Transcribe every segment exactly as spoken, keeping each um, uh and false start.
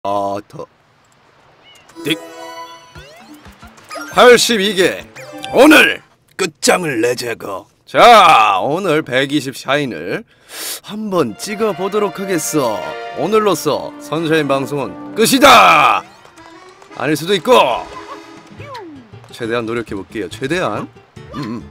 아, 더. 띡. 팔십이 개. 오늘 끝장을 내자고. 자, 오늘 백이십 샤인을 한번 찍어보도록 하겠어. 오늘로써 선샤인 방송은 끝이다! 아닐 수도 있고! 최대한 노력해볼게요. 최대한. 음,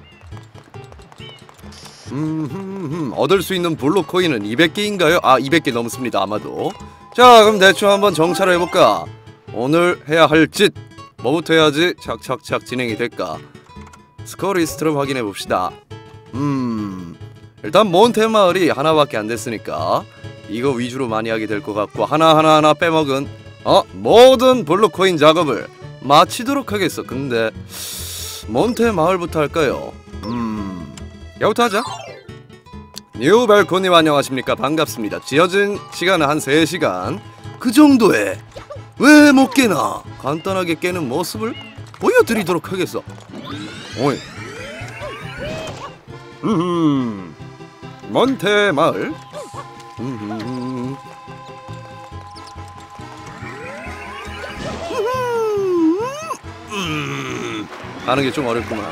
음, 음, 음. 얻을 수 있는 블록 코인은 이백 개인가요? 아, 이백 개 넘습니다, 아마도. 자, 그럼 대충 한번 정찰을 해볼까? 오늘 해야 할 짓! 뭐부터 해야지 착착착 진행이 될까? 스코어 리스트를 확인해봅시다. 음... 일단 몬테 마을이 하나밖에 안 됐으니까 이거 위주로 많이 하게 될 것 같고, 하나하나 하나 빼먹은 어? 모든 블루코인 작업을 마치도록 하겠어. 근데 몬테 마을부터 할까요? 음... 야부터 하자. 뉴발코님 안녕하십니까. 반갑습니다. 지어진 시간은 한 세 시간 그 정도에 왜 못 깨나? 간단하게 깨는 모습을 보여드리도록 하겠어. 오이. 음, 몬테 마을. 음, 음, 하는 게 좀 어렵구만.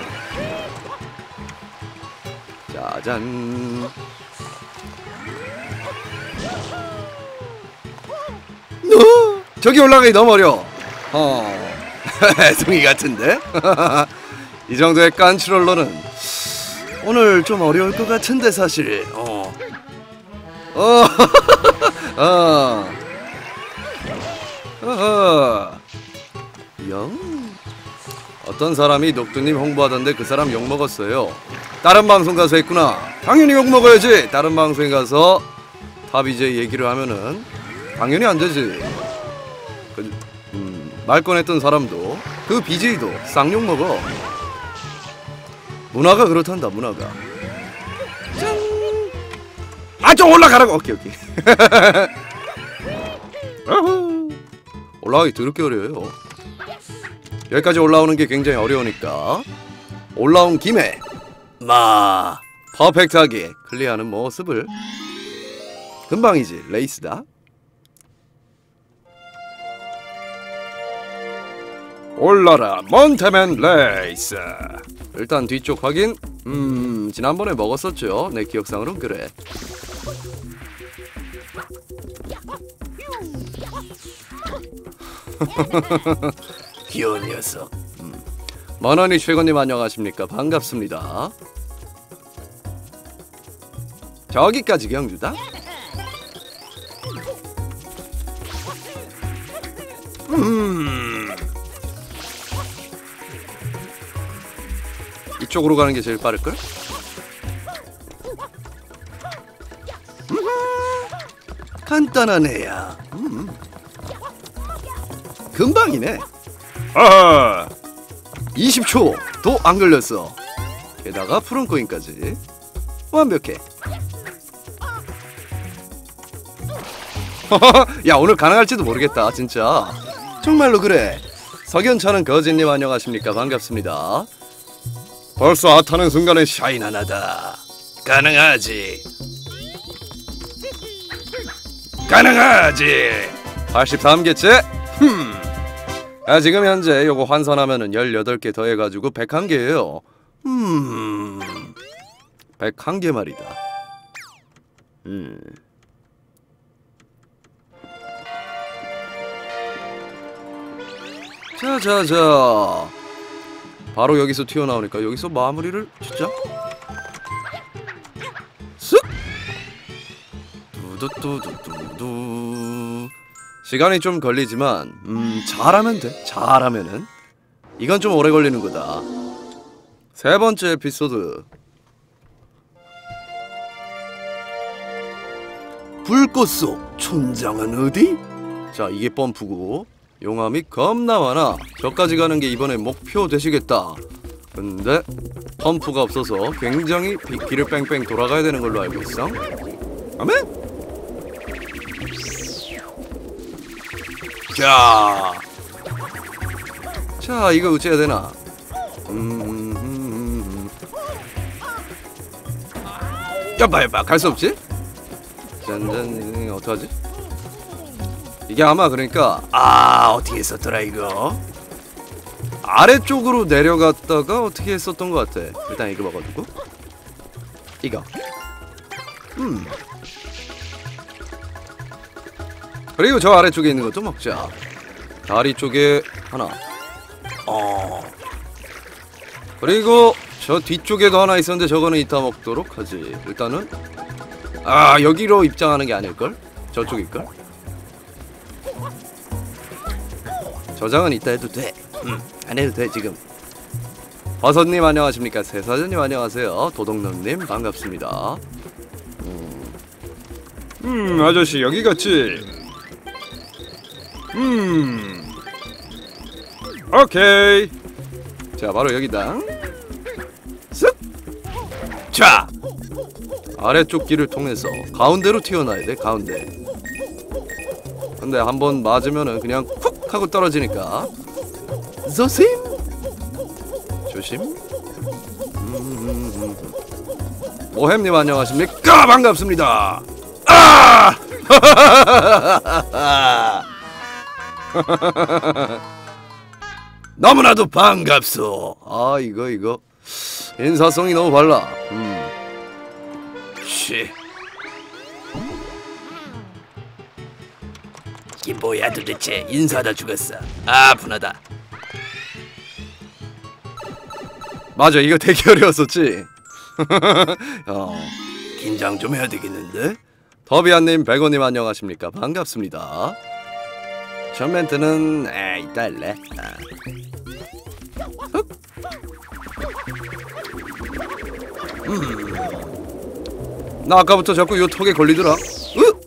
짜잔. 너 저기 올라가기 너무 어려워. 어, 송이 같은데? 이 정도의 깐트롤러는 오늘 좀 어려울 것 같은데 사실. 어. 어. 어. 어허. 영. 어떤 사람이 녹두님 홍보하던데 그 사람 욕 먹었어요. 다른 방송 가서 했구나. 당연히 욕 먹어야지. 다른 방송에 가서 탑이제 얘기를 하면은 당연히 안 되지. 그, 음, 말 꺼냈던 사람도 그 비제이도 쌍욕 먹어. 문화가 그렇단다. 문화가. 짠. 아, 좀 올라가라고. 오케이 오케이. 올라가기 더럽게 어려워요. 여기까지 올라오는 게 굉장히 어려우니까 올라온 김에 마 퍼펙트하게 클리어하는 모습을. 금방이지. 레이스다. 올라라 몬테맨 레이스. 일단 뒤쪽 확인. 음, 지난번에 먹었었죠. 내 기억상으로는 그래. 귀여운 녀석. 음. 만원이 최고님 안녕하십니까. 반갑습니다. 저기까지 경주다. 음. 이쪽으로 가는 게 제일 빠를걸? 간단한 애야. 음. 금방이네. 아, 이십 초도 안 걸렸어. 게다가 푸른 코인까지. 완벽해. 야, 오늘 가능할지도 모르겠다. 진짜 정말로 그래. 석연차는 거진님 안녕하십니까. 반갑습니다. 벌써 핫하는 순간에 샤인 하나다. 가능하지. 가능하지. 팔십삼 개째. 흠. 아, 지금 현재 요거 환산하면은 열여덟 개 더해가지고 백일 개예요. 음. 백일 개 말이다. 음. 자자자. 바로 여기서 튀어나오니까 여기서 마무리를 진짜 쓱. 두두두두두. 시간이 좀 걸리지만 음, 잘하면 돼. 잘하면은 이건 좀 오래 걸리는 거다. 세 번째 에피소드. 불꽃 속 촌장은 어디? 자, 이게 펌프고 용암이 겁나 많아. 저까지 가는 게 이번에 목표 되시겠다. 근데 펌프가 없어서 굉장히 빗길을 뺑뺑 돌아가야 되는 걸로 알고 있어. 아멘? 자, 자, 이거 어찌해야 되나? 음, 음, 음, 음. 야봐, 야봐, 갈 수 없지? 짠짠, 어떡하지? 이게 아마 그러니까 아 어떻게 했었더라 이거 아래쪽으로 내려갔다가 어떻게 했었던 것 같아. 일단 이거 먹어두고 이거 음 그리고 저 아래쪽에 있는 것도 먹자. 다리 쪽에 하나 어 그리고 저 뒤쪽에도 하나 있었는데 저거는 이따 먹도록 하지. 일단은 아 여기로 입장하는 게 아닐걸? 저쪽일걸? 저장은 이따 해도 돼. 음, 안 해도 돼 지금. 버섯님 안녕하십니까. 새사전님 안녕하세요. 도덕놈님 반갑습니다. 음, 음 아저씨 여기 갔지? 음 오케이. 자 바로 여기다. 쓱! 자! 아래쪽 길을 통해서 가운데로 튀어나와야 돼. 가운데. 근데 한번 맞으면은 그냥 쿡 하고 떨어지니까 조심 조심. 음, 오햄님 안녕하십니까. 반갑습니다. 아! 너무나도 반갑소. 아 이거 이거 인사성이 너무 발라. 음. 쉬. 이게 뭐야 도대체. 인사하다 죽었어. 아 분하다. 맞아 이거 되게 어려웠었지. 어, 긴장 좀 해야 되겠는데. 더비안님 백원님 안녕하십니까. 반갑습니다. 첫 멘트는 에 이따 할래. 아. 음. 나 아까부터 자꾸 요 턱에 걸리더라. 으!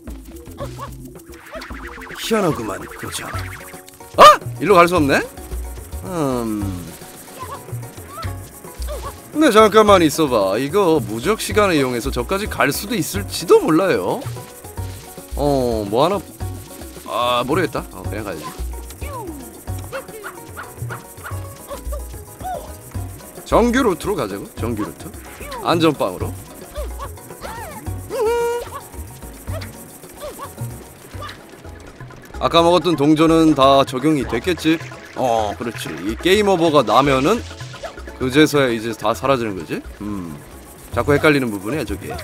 희한하구만. 그렇지 않아. 아! 일로 갈 수 없네? 음... 근데 잠깐만 있어봐. 이거 무적 시간을 이용해서 저까지 갈 수도 있을지도 몰라요. 어... 뭐 하나... 아... 모르겠다. 어, 그냥 가야지. 정규 루트로 가자고. 정규 루트. 안전빵으로. 아까 먹었던 동전은 다 적용이 됐겠지? 어 그렇지. 이 게임 오버가 나면은 그제서야 이제 다 사라지는 거지? 음 자꾸 헷갈리는 부분이야 저게.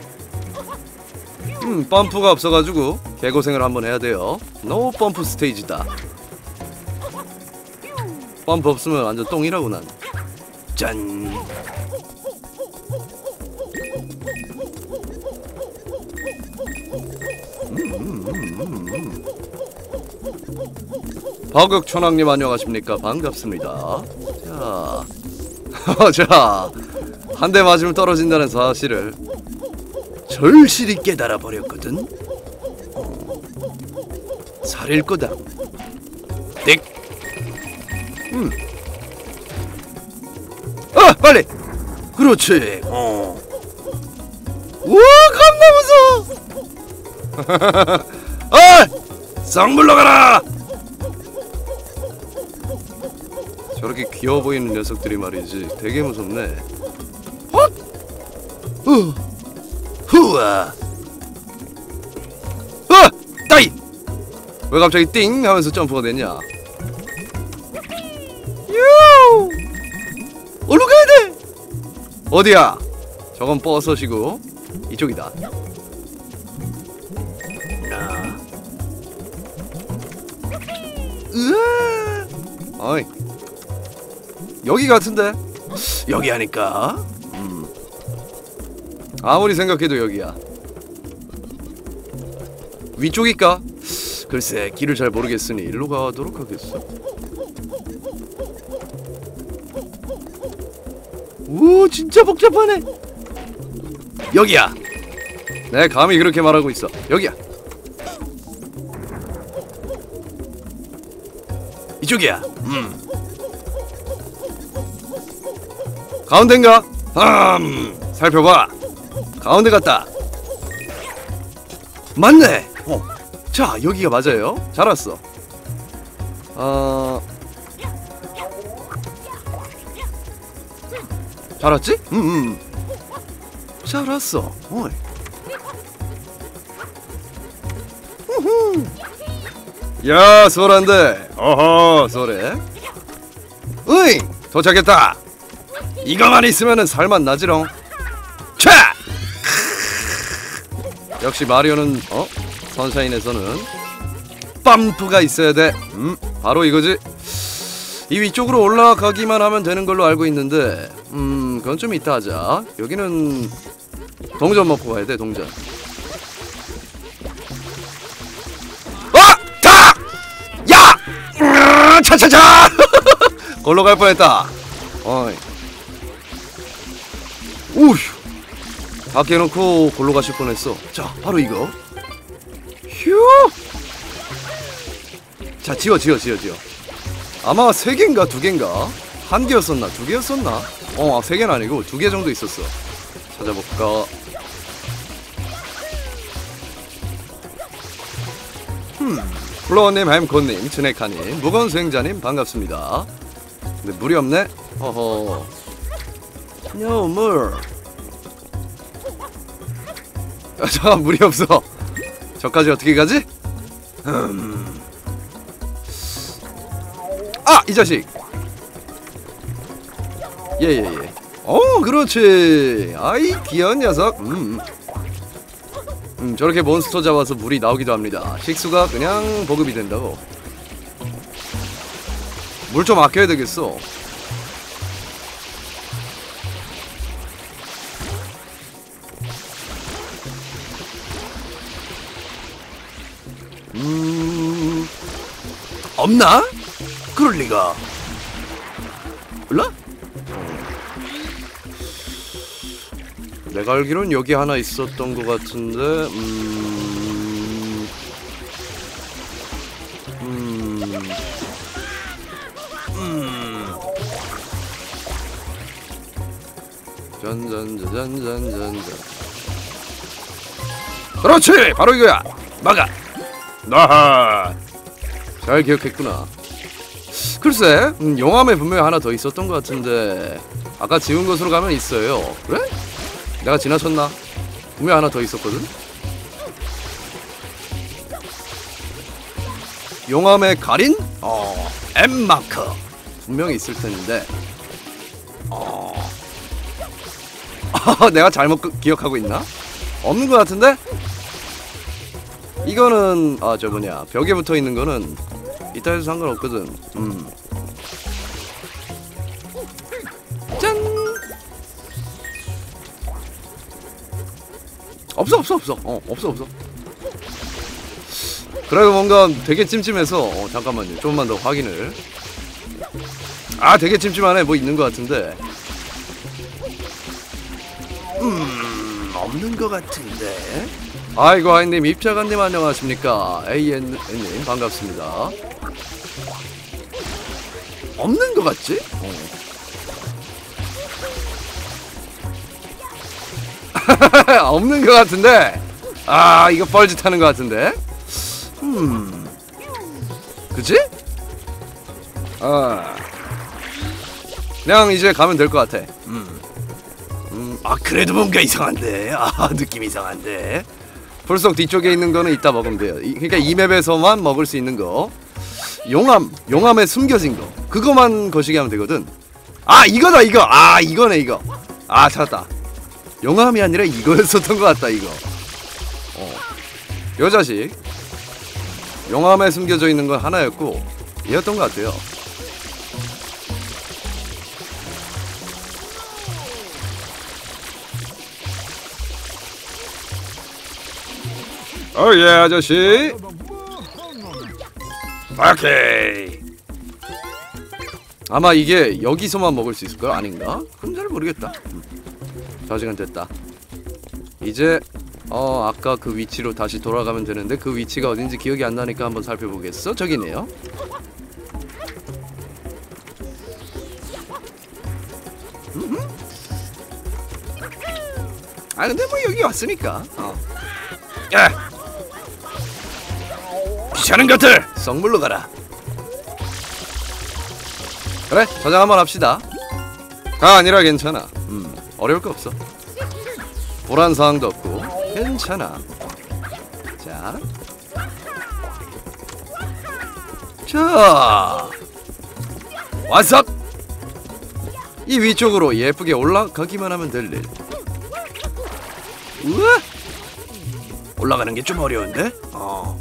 음 펌프가 없어가지고 개고생을 한번 해야 돼요. 노 펌프 스테이지다. 펌프 없으면 완전 똥이라고 난. 짠. 버극천왕님 안녕하십니까. 반갑습니다. 자, 자, 한 대 맞으면 떨어진다는 사실을 절실히 깨달아 버렸거든. 어, 살일 거다. 땡. 음. 아, 빨리. 그렇지. 어. 우와, 겁나 무서워. 아, 썩 물러가라. 저렇게 귀여워 보이는 녀석들이 말이지 되게 무섭네. 헛! 후! 후아! 아! 따이! 왜 갑자기 띵! 하면서 점프가 됐냐? 유! 어디로 가야 돼? 어디야? 저건 버섯이고 이쪽이다. 나. 으아! 어이. 여기 같은데? 여기 하니까 음. 아무리 생각해도 여기야. 위쪽일까? 글쎄 길을 잘 모르겠으니 일로 가도록 하겠어. 오 진짜 복잡하네. 여기야. 내 감히 그렇게 말하고 있어. 여기야. 이쪽이야. 음. 가운데인가? 음, 살펴봐. 가운데 같다. 맞네. 어. 자, 여기가 맞아요. 잘 왔어. 어... 잘 왔지? 음, 음. 잘 왔어. 어이. 우후. 야, 쏘란데. 어허, 쏘래. 으잉, 도착했다. 이거만 있으면은 살만 나지롱. 차! 역시 마리오는 어? 선샤인에서는 빰프가 있어야 돼. 음, 바로 이거지. 이 위쪽으로 올라가기만 하면 되는 걸로 알고 있는데, 음, 그건 좀 이따 하자. 여기는 동전 먹고 가야 돼, 동전. 아! 다! 야! 으아, 차차차! 걸로 갈 뻔했다. 어이. 우휴. 다 깨놓고 골로 가실 뻔했어. 자, 바로 이거. 휴. 자, 지워, 지워, 지워, 지워. 아마 세 개인가 두 개인가? 한 개였었나? 두 개였었나? 어, 세 개는 아니고 두 개 정도 있었어. 찾아볼까? 흠. 플로어님, 햄코님, 츠네카님, 무거운 수행자님 반갑습니다. 근데 물이 없네? 허허. 요, 물. 아, 저 물이 없어. 저까지 어떻게 가지? 음. 아! 이 자식! 예예예. 예, 예. 어, 그렇지. 아이, 귀여운 녀석. 음. 음, 저렇게 몬스터 잡아서 물이 나오기도 합니다. 식수가 그냥 보급이 된다고. 물 좀 아껴야 되겠어. 음... 없나? 그럴 리가. 몰라? 내가 알기론 여기 하나 있었던 것 같은데, 음... 음... 음... 짠짠짠짠짠짠. 그렇지! 바로 이거야! 막아! 나하! 잘 기억했구나. 글쎄, 음, 용암에 분명히 하나 더 있었던 것 같은데 아까 지운 곳으로 가면 있어요. 그래? 내가 지나쳤나? 분명히 하나 더 있었거든? 용암의 가린? 어... M마크 분명히 있을 텐데 어... 내가 잘못 기억하고 있나? 없는 것 같은데? 이거는 아 저 뭐냐 벽에 붙어 있는 거는 이따 해도 상관없거든. 음. 짠. 없어 없어 없어. 어 없어 없어. 그래도 뭔가 되게 찜찜해서 어, 잠깐만요. 조금만 더 확인을. 아 되게 찜찜하네. 뭐 있는 것 같은데. 음 없는 것 같은데. 아이고 하이님 입자관님 안녕하십니까. 에이엔님 반갑습니다. 없는 것 같지? 어. 없는 것 같은데. 아 이거 뻘짓하는 것 같은데. 음 그치? 아 그냥 이제 가면 될 것 같아. 음. 음, 아 그래도 뭔가 이상한데. 아 느낌 이상한데. 불속 뒤쪽에 있는 거는 이따 먹으면 돼요. 이, 그러니까 이 맵에서만 먹을 수 있는 거. 용암, 용암에 숨겨진 거. 그거만 거시기 하면 되거든. 아 이거다 이거. 아 이거네 이거. 아 찾았다. 용암이 아니라 이거였었던 것 같다 이거. 어. 요 자식. 용암에 숨겨져 있는 건 하나였고 얘였던 것 같아요. 어예 아저씨. 오케이. 아마 이게 여기서만 먹을 수 있을걸? 아닌가? 그럼 잘 모르겠다. 음. 저 시간 됐다. 이제 어 아까 그 위치로 다시 돌아가면 되는데 그 위치가 어딘지 기억이 안 나니까 한번 살펴보겠어. 저기네요. 음흠. 아 근데 뭐 여기 왔으니까. 어. 야! 귀찮은 것들! 썩물로 가라. 그래 저장 한번 합시다. 가 아니라 괜찮아. 음 어려울 거 없어. 불안 사항도 없고 괜찮아. 자 자, 왔어. 이 위쪽으로 예쁘게 올라가기만 하면 될 일. 우와! 올라가는 게 좀 어려운데? 어.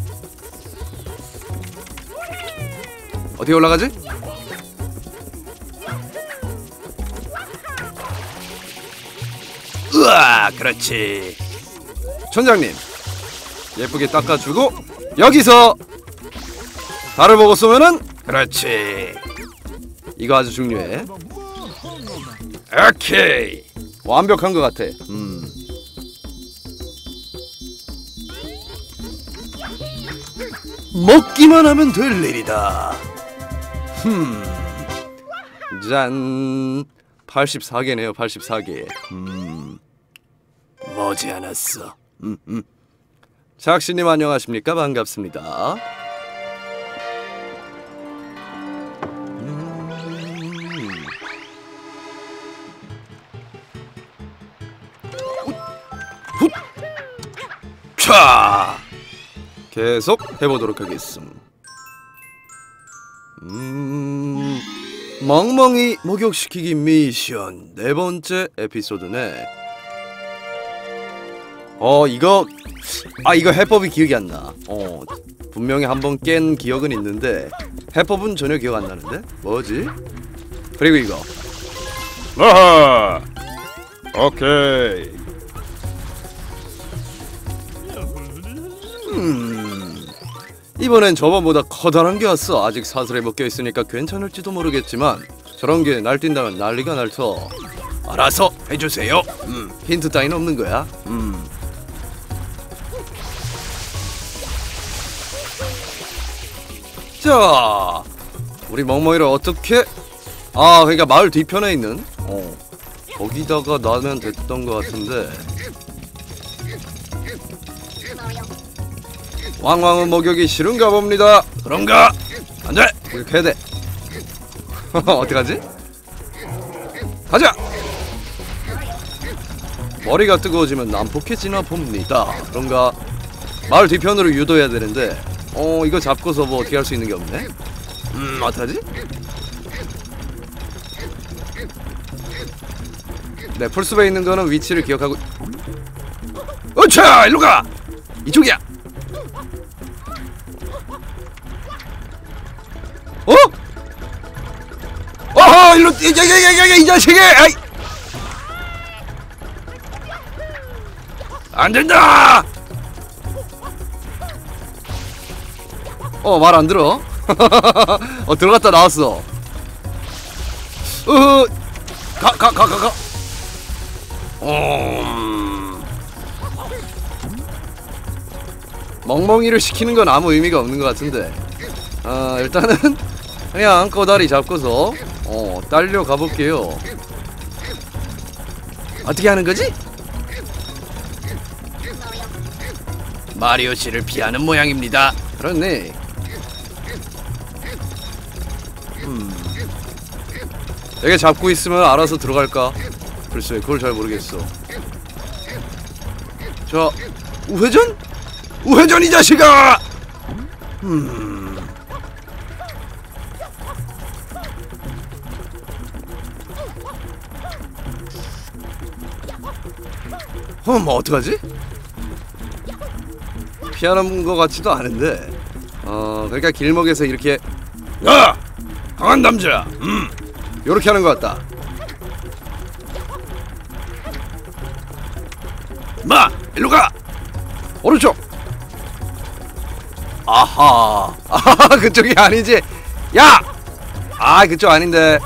어떻게 올라가지? 으아, 그렇지. 천장님, 예쁘게 닦아주고 여기서 달을 보고 쏘면은 그렇지. 이거 아주 중요해. 오케이, 완벽한 것 같아. 음. 먹기만 하면 될 일이다. 흠. 짠. 팔십사 개네요. 팔십사 개. 음. 머지않았어. 음, 음. 작시님 안녕하십니까? 반갑습니다. 음. 훗! 차! 계속 해보도록 하겠음. 음... 멍멍이 목욕시키기 미션 네 번째 에피소드네. 어 이거 아 이거 해법이 기억이 안 나. 어 분명히 한번 깬 기억은 있는데 해법은 전혀 기억 안 나는데 뭐지? 그리고 이거. 아하. 오케이. 음. 이번엔 저번보다 커다란 게 왔어. 아직 사슬에 묶여있으니까 괜찮을지도 모르겠지만 저런 게 날뛴다면 난리가 날터. 알아서 해주세요. 음, 힌트 따윈 없는 거야. 음. 자, 우리 멍멍이를 어떻게? 아, 그러니까 마을 뒤편에 있는 어 거기다가 놔면 됐던 것 같은데. 왕왕은 목욕이 싫은가 봅니다. 그런가? 안돼! 목욕해야 돼. 어떡하지? 가자! 머리가 뜨거워지면 난폭해지나 봅니다. 그런가? 마을 뒤편으로 유도해야 되는데 어 이거 잡고서 뭐 어떻게 할 수 있는 게 없네? 음 어떡하지? 네, 풀숲에 있는 거는 위치를 기억하고. 어차! 일로 가! 이쪽이야! 어? 어허! 일로, 야야야야야 이 자식이! 아이! 안 된다! 어, 말 안 들어? 어, 들어갔다 나왔어. 어, 가, 가, 가, 가, 가. 음... 멍멍이를 시키는 건 아무 의미가 없는 것 같은데. 아, 일단은 그냥 꼬다리 잡고서 어 딸려 가볼게요. 어떻게 하는 거지? 마리오 씨를 피하는 모양입니다. 그렇네. 음. 여기 잡고 있으면 알아서 들어갈까? 글쎄, 그걸 잘 모르겠어. 자, 우회전? 우회전 이 자식아! 음. 어, 뭐 어떡하지? 피하는 거 같지도 않은데. 어, 그러니까 길목에서 이렇게 야! 강한 남자! 음! 요렇게 하는 것 같다. 마! 일로 가! 오른쪽! 아하! 아하! 그쪽이 아니지! 야! 아, 그쪽 아닌데.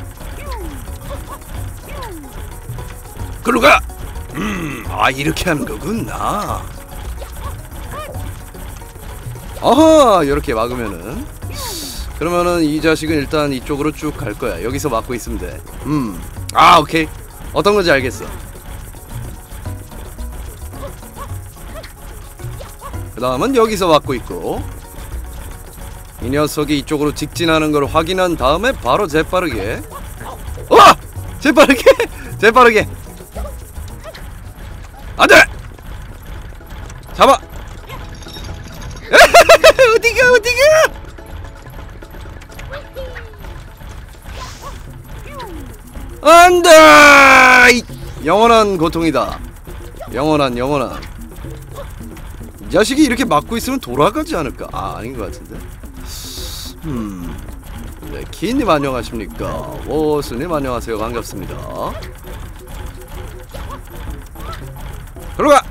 글로 가! 음, 아, 이렇게 하는 거구나. 아하! 요렇게 막으면은. 그러면은 이 자식은 일단 이쪽으로 쭉 갈 거야. 여기서 막고 있으면 돼. 음. 아, 오케이. 어떤 건지 알겠어. 그 다음은 여기서 막고 있고, 이 녀석이 이쪽으로 직진하는 걸 확인한 다음에 바로 재빠르게 어! 재빠르게! 재빠르게! 안돼! 잡아! 어디가 어디가! 안돼! 영원한 고통이다. 영원한 영원한. 이 자식이 이렇게 막고 있으면 돌아가지 않을까? 아, 아닌 것 같은데. 음. 네, 키님 안녕하십니까? 워스님 안녕하세요. 반갑습니다. 들어가!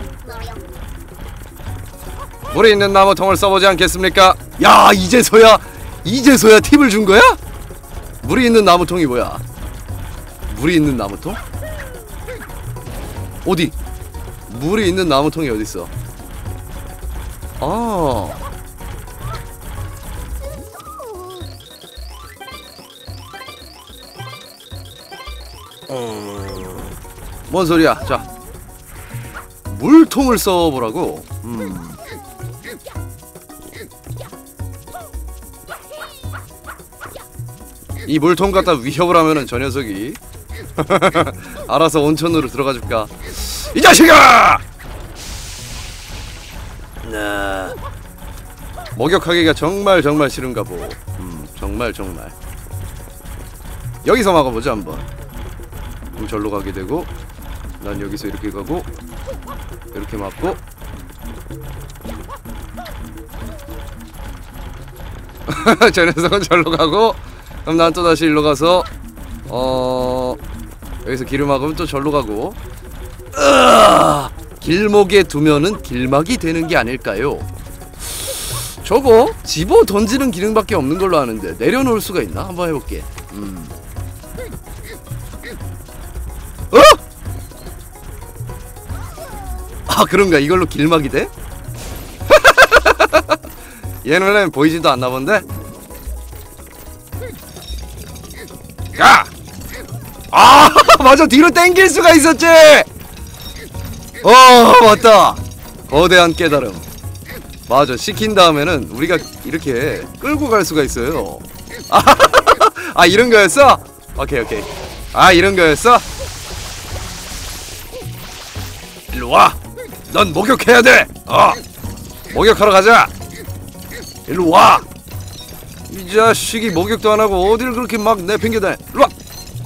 물이 있는 나무통을 써보지 않겠습니까? 야, 이제서야 이제서야 팁을 준 거야? 물이 있는 나무통이 뭐야? 물이 있는 나무통? 어디? 물이 있는 나무통이 어딨어? 아. 음. 뭔 소리야? 자, 물통을 써보라고. 음. 이 물통 갖다 위협을 하면은 저 녀석이 알아서 온천으로 들어가 줄까? 이 자식아! 네. 목욕하기가 정말 정말 싫은가 보. 음, 정말 정말. 여기서 막아보자 한번. 그럼 절로 가게 되고, 난 여기서 이렇게 가고, 이렇게 막고. 저 녀석은 절로 가고, 그럼 난 또 다시 일로 가서, 어 여기서 길을 막으면 또 절로 가고. 으아! 길목에 두면은 길막이 되는 게 아닐까요? 저거 집어 던지는 기능밖에 없는 걸로 아는데 내려놓을 수가 있나? 한번 해볼게. 음. 어? 아, 그런가? 이걸로 길막이 돼? 얘는 보이지도 않나 본데? 야! 아, 맞아. 뒤로 당길 수가 있었지. 어, 맞다. 거대한 깨달음. 맞아. 시킨 다음에는 우리가 이렇게 끌고 갈 수가 있어요. 아, 아, 이런 거였어? 오케이, 오케이. 아, 이런 거였어? 일로 와. 넌 목욕해야 돼. 어, 목욕하러 가자. 일로 와. 이 자식이 목욕도 안 하고 어딜 그렇게 막 내팽개다니. 일로 와.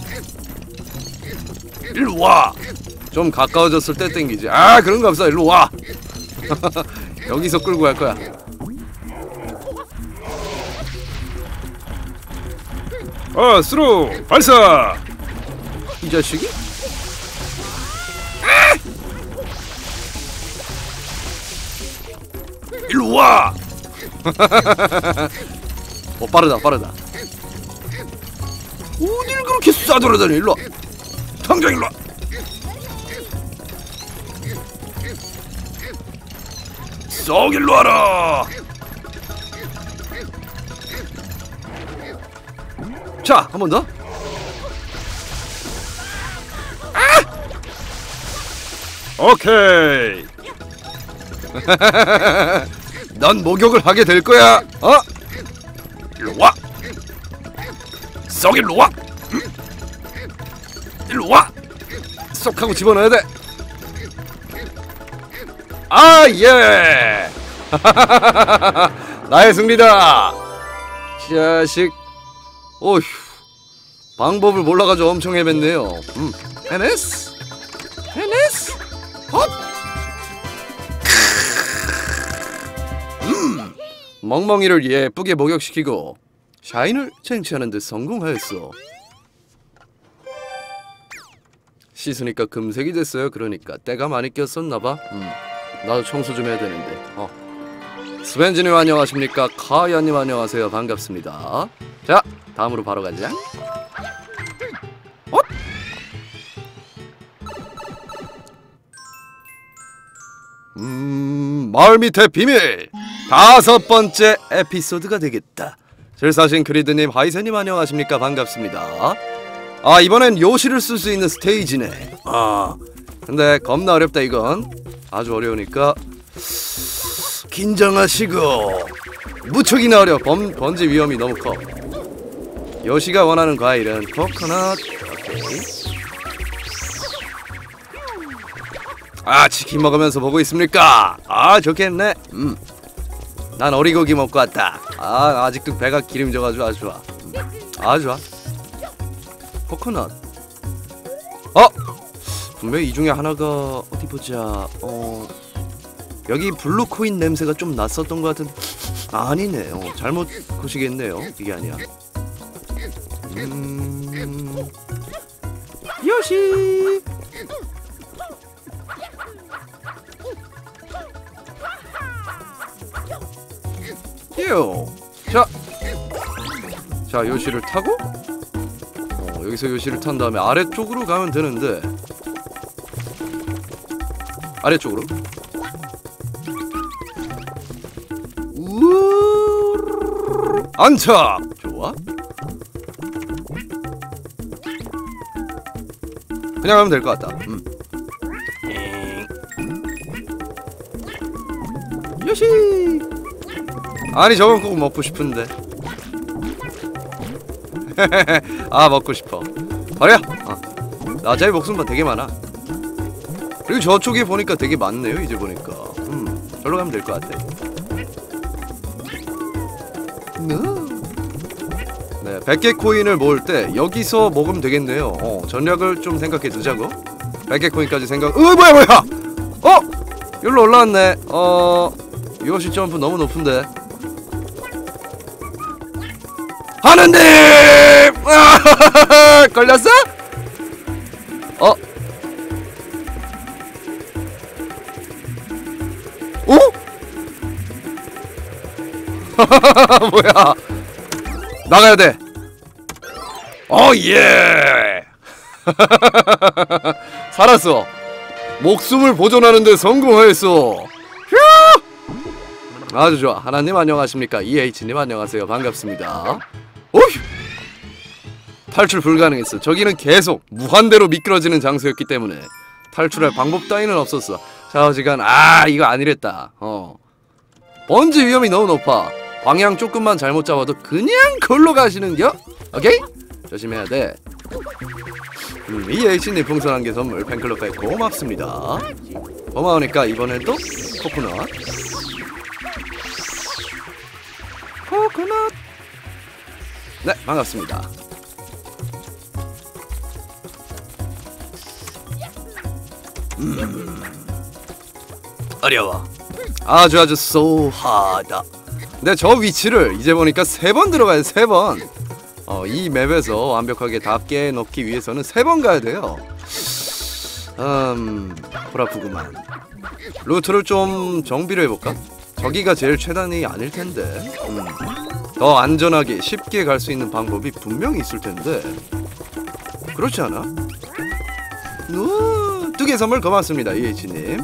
일로 와. 좀 가까워졌을 때 땡기지. 아, 그런 거 없어. 일로 와. 여기서 끌고 갈 거야. 어, 스루 발사. 이 자식이? 아! 일로 와. 어, 빠르다 빠르다. 어딜 그렇게 쏴돌아다니. 일로 와. 당장 일로 와. 썩 일로 와라. 자, 한 번 더. 아! 오케이. 넌 목욕을 하게 될 거야. 어? 일로 와. 썩 일로 와. 일로 와. 쏙 하고 집어넣어야 돼. 아, 예. 나의 승리다. 자식. 어휴, 방법을 몰라가지고 엄청 헤맸네요. 음, 해냈어. 해냈어. 헛. 음, 멍멍이를 예쁘게 목욕시키고 샤인을 쟁취하는 데 성공하였어. 씻으니까 금색이 됐어요. 그러니까 때가 많이 꼈었나봐. 음, 나도 청소 좀 해야 되는데. 어. 스벤지님 안녕하십니까? 카야님 안녕하세요. 반갑습니다. 자, 다음으로 바로 가자. 어? 음, 마을 밑의 비밀 다섯 번째 에피소드가 되겠다. 질사신 그리드님, 하이세님 안녕하십니까? 반갑습니다. 아, 이번엔 요시를 쓸 수 있는 스테이지네. 아, 근데 겁나 어렵다. 이건 아주 어려우니까 긴장하시고. 무척이나 어려. 범, 번지 위험이 너무 커. 요시가 원하는 과일은 코코넛. 오케이. 아, 치킨 먹으면서 보고 있습니까? 아, 좋겠네. 음, 난 오리고기 먹고 왔다. 아, 아직도 배가 기름져가지고 아주 좋아. 음, 아주 좋아. 코코넛. 분명히 이 중에 하나가 어디 보자. 어 여기 블루 코인 냄새가 좀 났었던 것 같은. 아, 아니네. 어, 잘못 보시겠네요. 이게 아니야. 음... 요시. 요. 자, 자 요시를 타고 어, 여기서 요시를 탄 다음에 아래쪽으로 가면 되는데 아래쪽으로. 우르르르 안착. 좋아. 그냥 하면 될 것 같다. 음. 요시. 아니 저건 꼭 먹고 싶은데. 아 먹고 싶어. 버려. 아, 나자의 목숨만 되게 많아. 그리고 저쪽에 보니까 되게 많네요. 이제 보니까. 음, 절로 가면 될 것 같아. 네, 백 개 코인을 모을 때 여기서 먹으면 되겠네요. 어, 전략을 좀 생각해 두자고. 백 개 코인까지 생각. 으 뭐야 뭐야. 어, 여기로 올라왔네. 어, 요시 점프 너무 높은데. 하느님! 아, 걸렸어? 어? 어? 뭐야? 나가야 돼. 어 예. 살았어. 목숨을 보존하는데 성공했어. 휴! 아주 좋아. 하나님 안녕하십니까? 이에이치님 안녕하세요. 반갑습니다. 오휴! 탈출 불가능했어. 저기는 계속 무한대로 미끄러지는 장소였기 때문에 탈출할 방법 따위는 없었어. 좌우지간. 아 이거 아니랬다. 어 번지 위험이 너무 높아. 방향 조금만 잘못 잡아도 그냥 걸로 가시는겨? 오케이? 조심해야 돼. 음, 이에이치님 풍선한 개 선물 팬클럽에 고맙습니다. 고마우니까 이번에도 코코넛 코코넛. 네, 반갑습니다. 음, 어려워. 아주 아주 쏘하다. 근데 저 위치를 이제 보니까 세 번 들어가야 세 번. 어, 이 맵에서 완벽하게 다 깨놓기 위해서는 세 번 가야 돼요. 음, 불아프구만. 루트를 좀 정비를 해볼까? 저기가 제일 최단이 아닐 텐데. 음, 더 안전하게 쉽게 갈 수 있는 방법이 분명히 있을 텐데. 그렇지 않아? 우, 두 개 선물 고맙습니다, 이에이치님.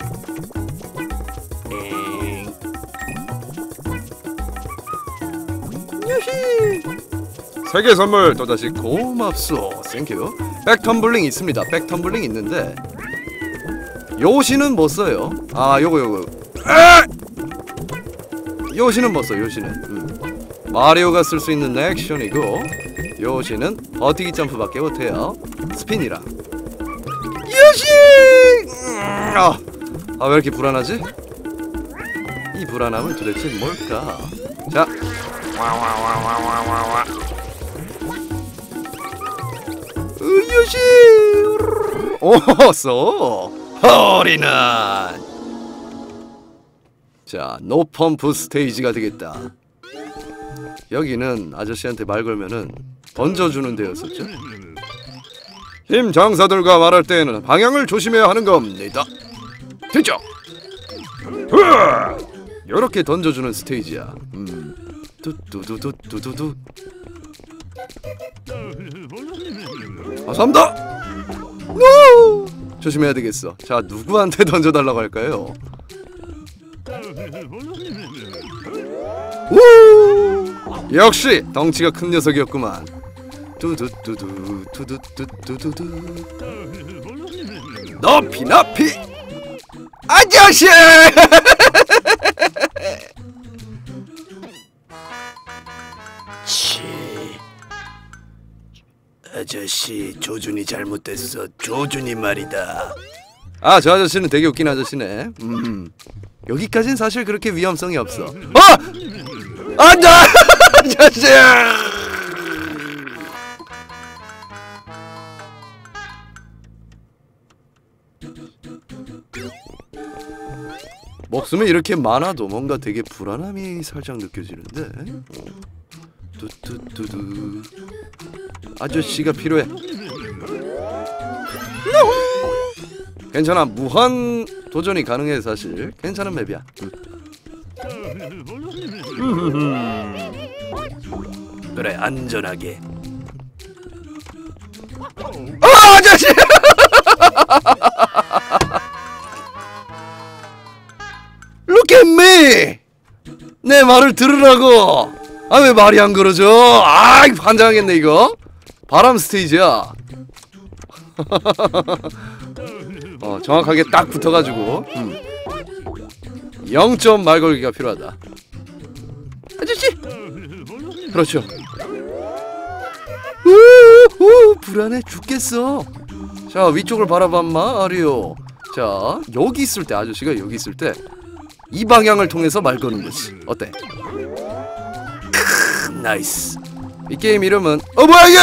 유히! 세 개 선물 또다시 고맙소. 땡큐. 백텀블링 있습니다. 백텀블링 있는데 요시는 못 써요. 아 요거 요거. 아! 요시는 못 써. 요시는. 음. 마리오가 쓸 수 있는 액션이고 요시는 버티기 점프밖에 못해요. 스핀이랑. 요시! 아, 아 왜 이렇게 불안하지? 이 불안함은 도대체 뭘까? 자. 와와와와와와와. 요시! 오, 써. 허리는. 자, 노펌프 스테이지가 되겠다. 여기는 아저씨한테 말 걸면은 던져주는 데였었죠. 힘 장사들과 말할 때에는 방향을 조심해야 하는 겁니다. 됐죠? 요렇게 던져주는 스테이지야. 음. 뚜뚜뚜뚜뚜뚜뚜. 감사합니다. 노! 조심해야 되겠어. 자, 누구한테 던져달라고 할까요? 우! 역시 덩치가 큰 녀석이었구만. 뚜두뚜두 뚜두뚜뚜두두. 높이 높이 아저씨! 치. 아저씨 조준이 잘못됐어. 조준이 말이다. 아, 저 아저씨는 되게 웃긴 아저씨네. 음. 여기까진 사실 그렇게 위험성이 없어. 어! 안돼! 아저씨! 목숨이 이렇게 많아도 뭔가 되게 불안함이 살짝 느껴지는데. 뚜뚜뚜두. 아저씨가 필요해. 괜찮아, 무한 도전이 가능해. 사실 괜찮은 맵이야. 그래, 안전하게. 아, 아저씨! Look at me! 내 말을 들으라고! 아, 왜 말이 안 걸어져? 아, 환장하겠네 이거. 바람 스테이지야. 어, 정확하게 딱 붙어가지고 음. 영 점 말 걸기가 필요하다. 아저씨! 그렇죠. 우우, 불안해 죽겠어. 자, 위쪽을 바라봐 마리오. 자, 여기 있을 때, 아저씨가 여기 있을 때 이 방향을 통해서 말 거는 거지. 어때? 크으, 나이스. 이 게임 이름은 어 뭐야 이게!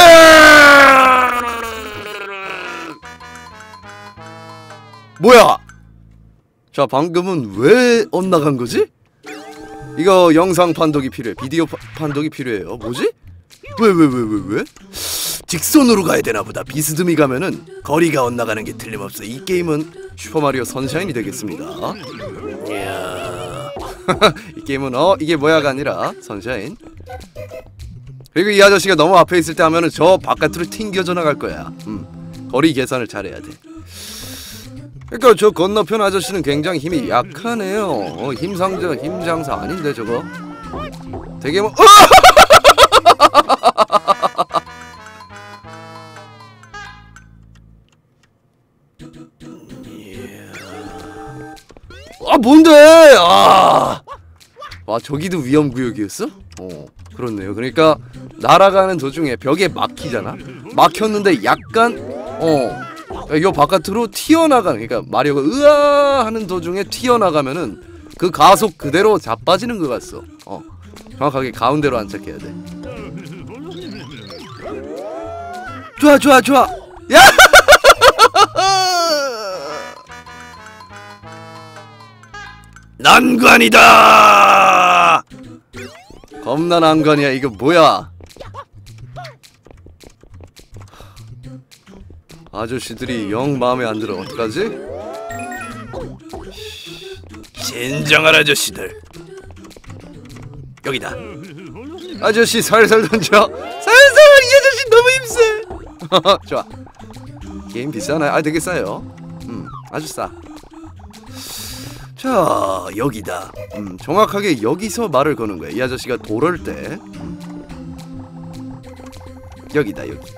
뭐야? 자, 방금은 왜 엇나간 거지? 이거 영상 판독이 필요해. 비디오 파, 판독이 필요해요. 뭐지? 왜 왜 왜 왜 왜? 직선으로 가야 되나 보다. 비스듬히 가면은 거리가 엇나가는 게 틀림없어. 이 게임은 슈퍼마리오 선샤인이 되겠습니다. 이야. 이 게임은 어 이게 뭐야가 아니라 선샤인. 그리고 이 아저씨가 너무 앞에 있을 때 하면은 저 바깥으로 튕겨져 나갈 거야. 음, 거리 계산을 잘해야 돼. 그러니까 저 건너편 아저씨는 굉장히 힘이 약하네요. 어, 힘상자, 힘장사 아닌데 저거. 되게 뭐. 아, 뭔데? 아, 와, 저기도 위험구역이었어? 어, 그렇네요. 그러니까 날아가는 도중에 벽에 막히잖아. 막혔는데 약간 어, 요 바깥으로 튀어나가는, 그러니까 마리오가 으아 하는 도중에 튀어나가면은 그 가속 그대로 자빠지는 것 같소. 어, 정확하게 가운데로 안착해야 돼. 좋아 좋아 좋아. 야! 난관이다! 겁나 난관이야. 이거 뭐야? 아저씨들이 영 마음에 안 들어. 어떡하지? 진정한 아저씨들. 여기다. 아저씨 살살 던져. 살살. 이 아저씨 너무 힘세. 좋아. 게임 비싸나요? 아, 되게 싸요. 음, 아주 싸. 자, 여기다. 음, 정확하게 여기서 말을 거는 거야. 이 아저씨가 돌을 때. 음. 여기다, 여기.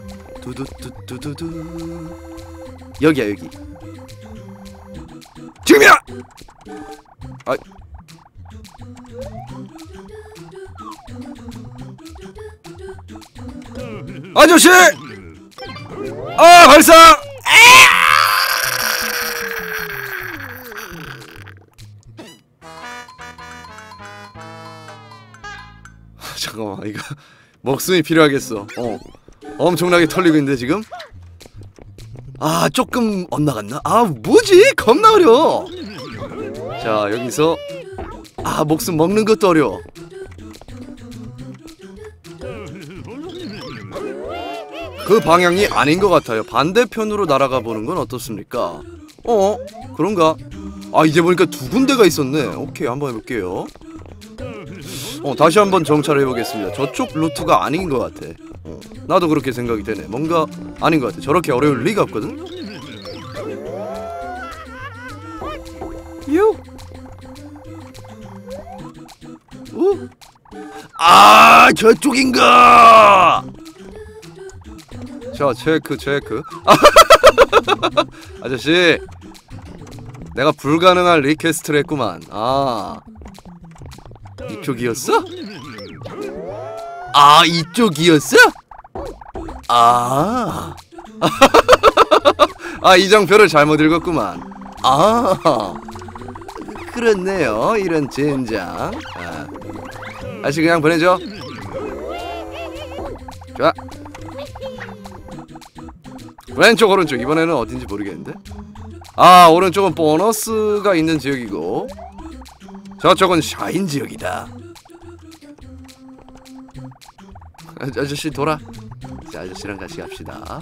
두두두두두두. 여기야, 여기. 지금이야! 아. 아저씨! 아, 발사! 잠깐만, 이거 목숨이 필요하겠어. 어, 엄청나게 털리고 있는데 지금. 아, 조금 엇나갔나? 아, 뭐지? 겁나 어려워. 자, 여기서 아, 목숨 먹는 것도 어려워. 그 방향이 아닌 것 같아요. 반대편으로 날아가 보는 건 어떻습니까? 어? 그런가? 아, 이제 보니까 두 군데가 있었네. 오케이, 한번 해볼게요. 어, 다시 한번 정찰을 해보겠습니다. 저쪽 루트가 아닌 것 같아. 어, 나도 그렇게 생각이 되네. 뭔가 아닌 것 같아. 저렇게 어려울 리가 없거든? 유? 어? 아, 저쪽인가? 자, 체크, 체크. 아저씨, 내가 불가능한 리퀘스트를 했구만. 아, 이쪽이었어? 아, 이쪽이었어? 아, 아, 이정표를 잘못 읽었구만. 아, 그렇네요. 이런 젠장. 아, 다시 그냥 보내줘. 좋아. 왼쪽 오른쪽. 이번에는 어딘지 모르겠는데. 아, 오른쪽은 보너스가 있는 지역이고 저쪽은 샤인 지역이다. 아, 아저씨 돌아. 자, 아저씨랑 같이 갑시다.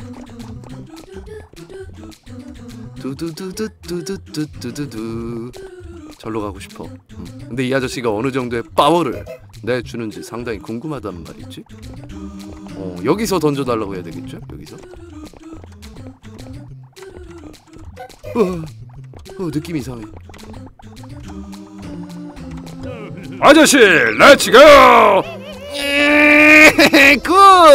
두두두두두두두두두. 절로 가고 싶어. 음. 근데 이 아저씨가 어느 정도의 파워를 내주는지 상당히 궁금하단 말이지. 어, 여기서 던져달라고 해야 되겠죠? 여기서. 어, 어, 느낌 이상해. 아저씨, 렛츠 고! 굿!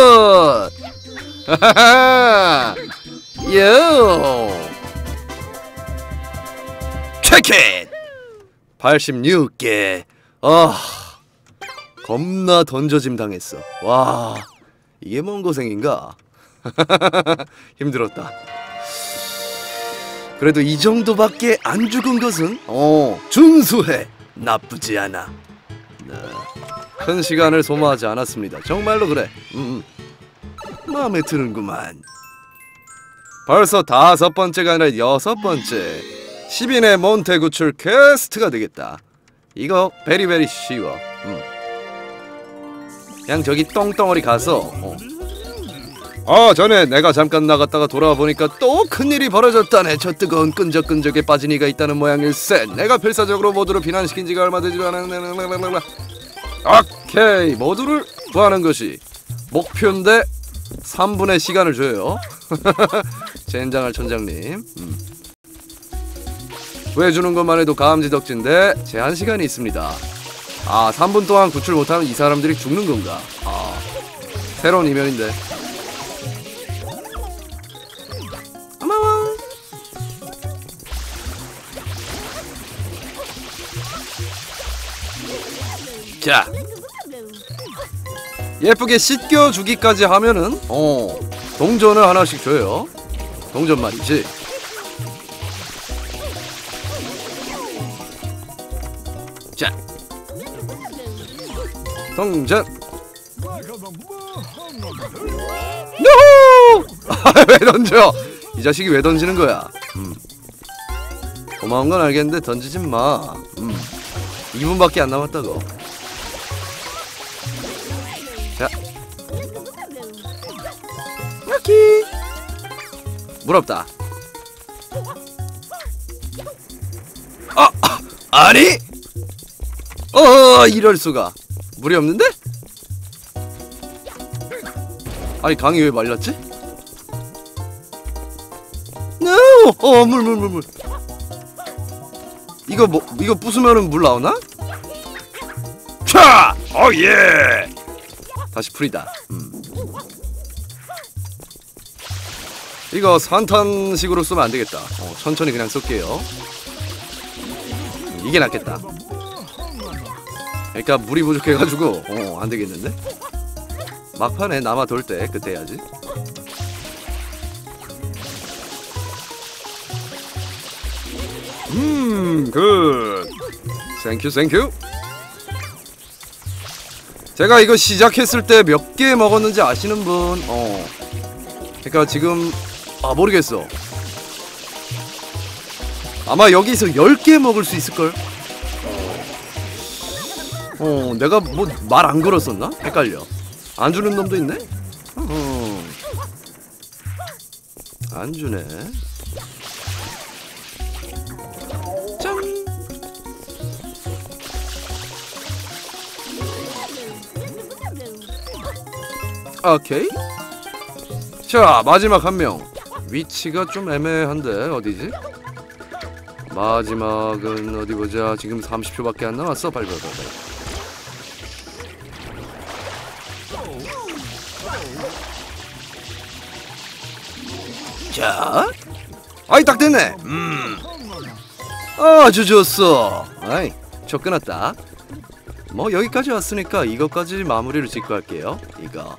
하하하! 요! 체켓! 팔십육 개. 아, 겁나 던져짐 당했어. 와, 이게 뭔 고생인가? 힘들었다. 그래도 이 정도밖에 안 죽은 것은 어 준수해. 나쁘지 않아. 네. 큰 시간을 소모하지 않았습니다. 정말로 그래. 음, 마음에 드는구만. 벌써 다섯 번째가 아니라 여섯 번째. 십인의 몬테 구출 퀘스트가 되겠다. 이거 베리베리 쉬워. 음. 그냥 저기 똥덩어리 가서 어. 아, 전에 내가 잠깐 나갔다가 돌아와 보니까 또 큰일이 벌어졌다네. 저 뜨거운 끈적끈적에 빠진 이가 있다는 모양일세. 내가 필사적으로 모두를 비난시킨 지가 얼마 되지도 않았네. 오케이, 모두를 구하는 것이 목표인데 삼 분의 시간을 줘요. 젠장할 천장님. 음. 구해주는 것만 해도 감지덕진데 제한 시간이 있습니다. 아, 삼 분 동안 구출 못하면 이 사람들이 죽는 건가? 아, 새로운 이면인데. 고마워. 자, 예쁘게 씻겨주기까지 하면은 어 동전을 하나씩 줘요. 동전 말이지. 자, 동전. 노! 왜 던져? 이 자식이 왜 던지는 거야? 음. 고마운 건 알겠는데 던지지 마. 음. 이 분밖에 안 남았다고. 자, 여기 물 없다. 아, 아 아니? 어, 이럴 수가. 물이 없는데? 아니, 강이 왜 말랐지? No! 어, 물, 물, 물, 물. 이거 뭐, 이거 부수면은 물 나오나? 차! 어, 예! 다시 풀이다. 음. 이거 산탄식으로 쓰면 안 되겠다. 어, 천천히 그냥 쓸게요. 음, 이게 낫겠다. 그러니까 물이 부족해가지고 어, 안 되겠는데? 막판에 남아 돌 때 그때 해야지. 음, 굿. 땡큐, 땡큐. 제가 이거 시작했을 때 몇 개 먹었는지 아시는 분? 어. 그러니까 지금 아 모르겠어. 아마 여기서 열 개 먹을 수 있을걸? 어, 내가 뭐 말 안 걸었었나? 헷갈려. 안 주는 놈도 있네? 어. 안 주네. 짠! 오케이. 자, 마지막 한 명. 위치가 좀 애매한데 어디지? 마지막은 어디 보자. 지금 삼십 초밖에 안 남았어. 빨리 빨리 빨리. 자, 아이 딱 됐네. 음, 아주 좋았어. 아이, 저 끊었다. 뭐 여기까지 왔으니까 이것까지 마무리를 짓고 할게요. 이거.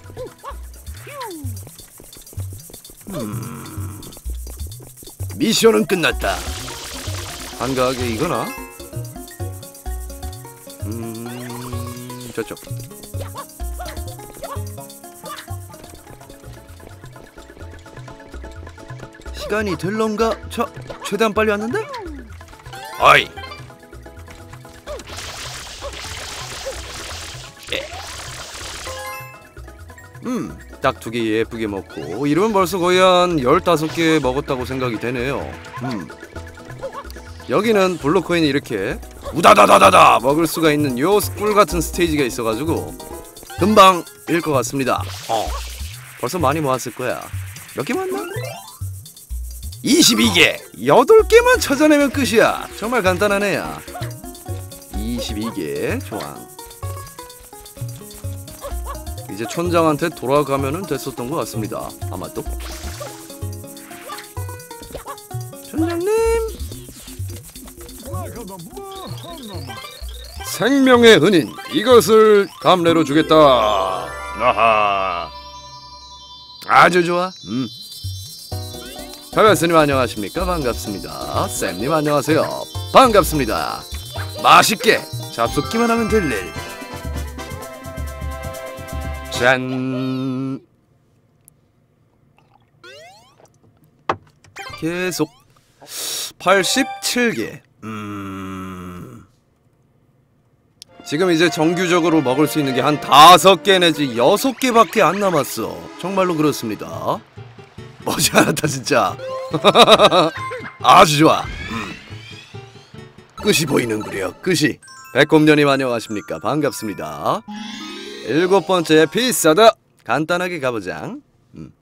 음, 미션은 끝났다. 한가하게 이거나. 음, 저쪽. 시간이 될런가? 저 최대한 빨리 왔는데? 어이, 음, 딱 두 개 예쁘게 먹고 이러면 벌써 거의 한 열다섯 개 먹었다고 생각이 되네요. 음. 여기는 블루코인이 이렇게 우다다다다다 먹을 수가 있는 요 꿀같은 스테이지가 있어가지고 금방 일 것 같습니다. 어. 벌써 많이 모았을 거야. 몇 개 모았나? 이십이 개! 여덟 개만 찾아내면 끝이야. 정말 간단한 애야. 이십이 개 좋아. 이제 촌장한테 돌아가면은 됐었던 것 같습니다. 아마도. 촌장님! 생명의 은인 이것을 감례로 주겠다. 아하. 아주 좋아. 음. 가면스님 안녕하십니까? 반갑습니다. 쌤님 안녕하세요. 반갑습니다. 맛있게 잡숫기만 하면 될 일. 짠. 계속 팔십칠 개. 음. 지금 이제 정규적으로 먹을 수 있는 게 한 다섯 개 내지 여섯 개밖에 안 남았어. 정말로 그렇습니다. 머지않았다 진짜. 아주 좋아. 음. 끝이 보이는구려. 끝이. 백곰년님 안녕하십니까? 반갑습니다. 일곱 번째 비싸다. 간단하게 가보자. 음.